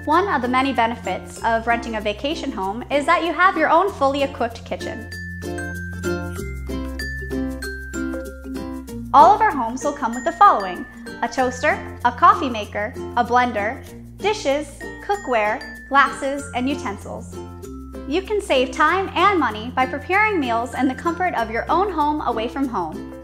One of the many benefits of renting a vacation home is that you have your own fully equipped kitchen. All of our homes will come with the following: a toaster, a coffee maker, a blender, dishes, cookware, glasses, and utensils. You can save time and money by preparing meals in the comfort of your own home away from home.